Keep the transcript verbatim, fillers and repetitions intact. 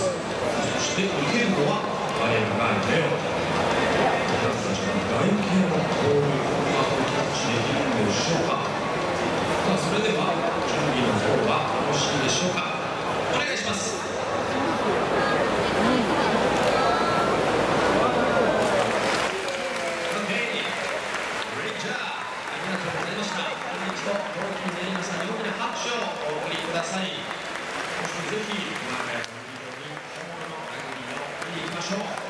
そして受けるのはバレンガイレオ。私たちは楕円形のボールをうまくキャッチできるのでしょうか。さあそれでは準備の方はよろしいでしょうか。お願いします。大きになりましたので大きな拍手をお送りください。そしてぜひ熊谷の非常に本物のラグビーを見に行きましょう。